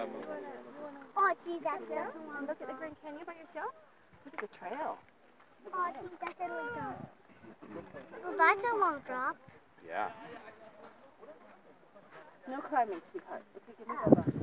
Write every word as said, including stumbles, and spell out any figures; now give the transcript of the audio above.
grab them. Oh, gee, that's so long. Look at the Grand Canyon by yourself? Look at the trail. Oh, gee, that's a little drop. Well, that's a long drop. Yeah. No climbing, sweetheart. Okay, give me that.